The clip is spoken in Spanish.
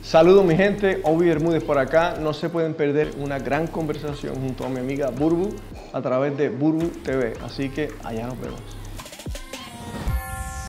Saludos mi gente, Obi Bermúdez por acá. No se pueden perder una gran conversación junto a mi amiga Burbu a través de Burbu TV. Así que allá nos vemos.